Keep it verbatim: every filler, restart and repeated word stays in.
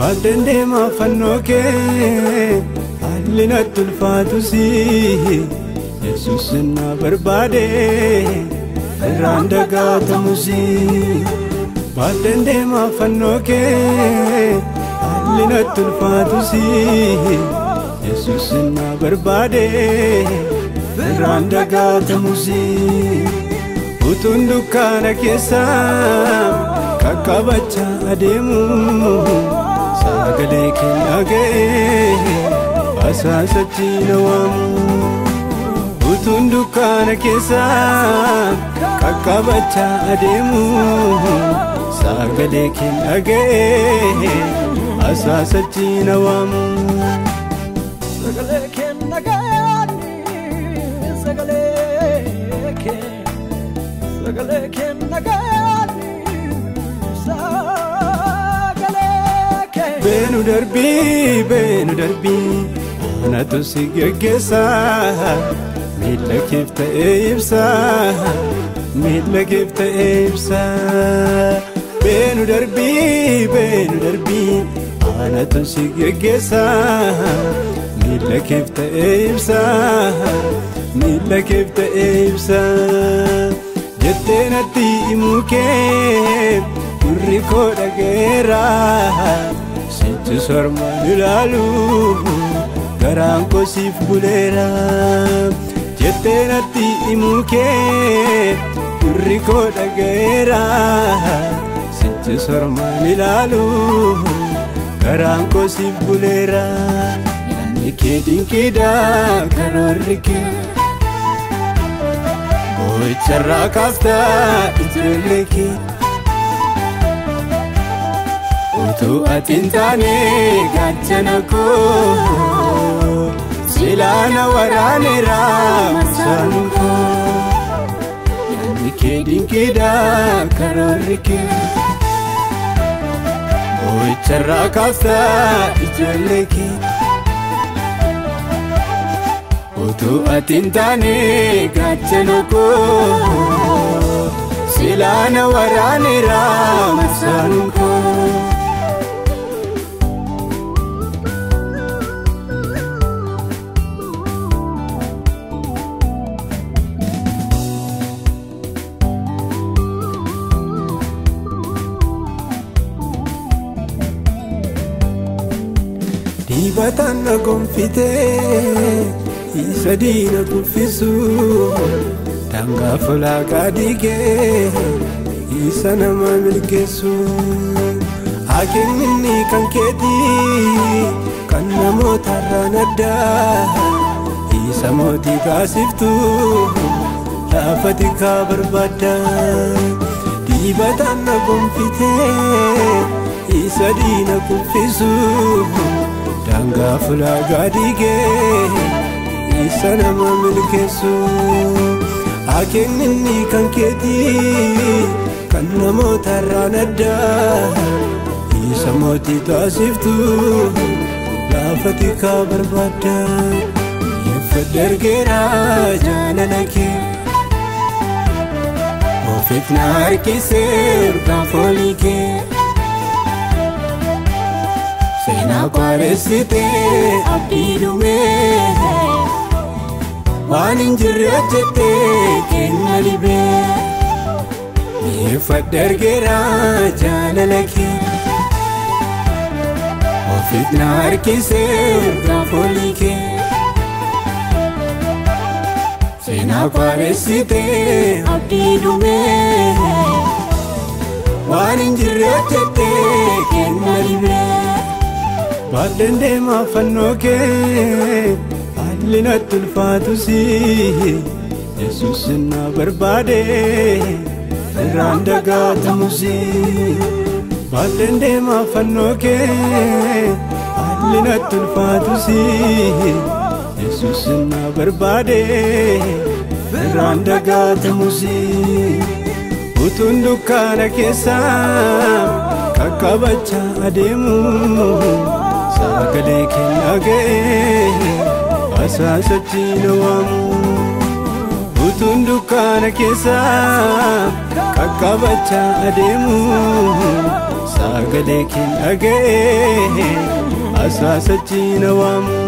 Baadende ma fannoke allina tulfaatu si Yesus na barbade randa gata musi Baadende ma fannoke allina tulfaatu si Yesus na barbade randa gata musi Utundu kana kesa kakabacha ademu Sagale kinage asasa chinawamu Utundu kana kesa kakabacha ademu Sagale kinage asasa chinawamu Sagale kinage Sagale kinage Sagale kinage Benu darbi, benu darbi Ana to sigagesa Mila kifta eibsa Mila kifta eibsa Benu darbi, benu darbi Ana to sigagesa Mila kifta eibsa Mila kifta eibsa Jettena ti imuke Urriko dagera Sintu sorma nilalu Garanko sif bulera Jettena ti imuke Urriko dagera Sintu sorma nilalu Garanko sif bulera Yani kedin keda karorike Boy charra kafta itreleke Tu atintane gachanako Silana warane ramasanuko Yani kedin keda karorike Oy charra kafta ijoleke Tu atintane gachanako Silana warane ramasanuko Dibatana gonfite isa dina kufisu Tanga fula kadige isa nama milkesu Akin minni kan keti kan namota ranada Isa moti kasiftu lafati ka barbada Dibatana gonfite isa dina kufisu Tanga fula gadige isa nama milkesu Akin minni kan keti kan namota ranada Isa moti tasiftu lafati ka barbada Yefadar gera jananake Ofitna harkise urkan folike Sena kwaresite abdidume Wanin jirajete kenalibe Yefadar gera jananake Ofitna harkise urkan folike Sena kwaresite abdidume Wanin jirajete kenalibe Baadende ma fannoke allina tulfaatu si Yesus na barbade randa gata musi Baadende ma fannoke allina tulfaatu si Yesus na barbade randa gata musi Utundu kana kesa kakabacha ademu Sagale kinage asasa chinawamu Utundu kana kesa kakabacha ademu sagalee kee dhaga'ee asaasachi na waamu.